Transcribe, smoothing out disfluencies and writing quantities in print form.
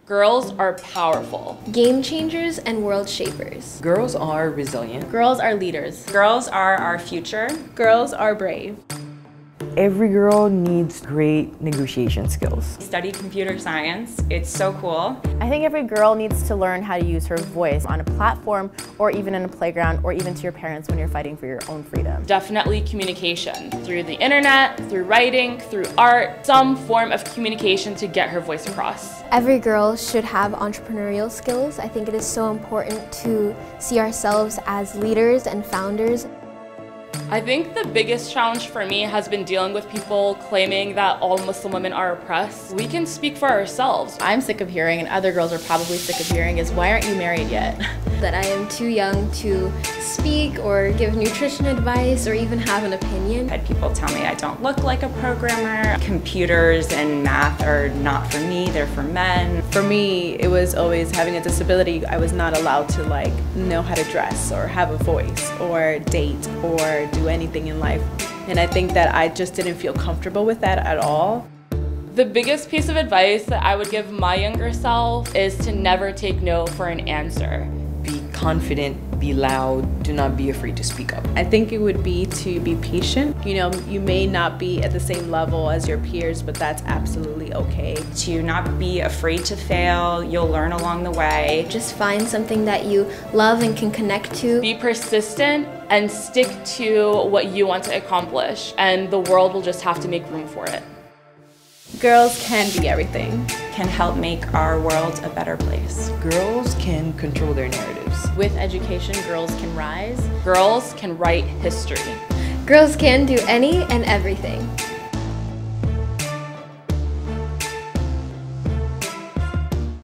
Girls are powerful. Game changers and world shapers. Girls are resilient. Girls are leaders. Girls are our future. Girls are brave. Every girl needs great negotiation skills. I studied computer science. It's so cool. I think every girl needs to learn how to use her voice on a platform or even in a playground or even to your parents when you're fighting for your own freedom. Definitely communication. Through the internet, through writing, through art, some form of communication to get her voice across. Every girl should have entrepreneurial skills. I think it is so important to see ourselves as leaders and founders. I think the biggest challenge for me has been dealing with people claiming that all Muslim women are oppressed. We can speak for ourselves. I'm sick of hearing, and other girls are probably sick of hearing, is why aren't you married yet? That I am too young to speak or give nutrition advice or even have an opinion. I had people tell me I don't look like a programmer. Computers and math are not for me, they're for men. For me, it was always having a disability. I was not allowed to know how to dress or have a voice or date or do anything in life. And I think that I just didn't feel comfortable with that at all. The biggest piece of advice that I would give my younger self is to never take no for an answer. Be confident, be loud, do not be afraid to speak up. I think it would be to be patient. You know, you may not be at the same level as your peers, but that's absolutely okay. To not be afraid to fail, you'll learn along the way. Just find something that you love and can connect to. Be persistent and stick to what you want to accomplish, and the world will just have to make room for it. Girls can be everything. Can help make our world a better place. Girls can control their narratives. With education, girls can rise. Girls can write history. Girls can do any and everything.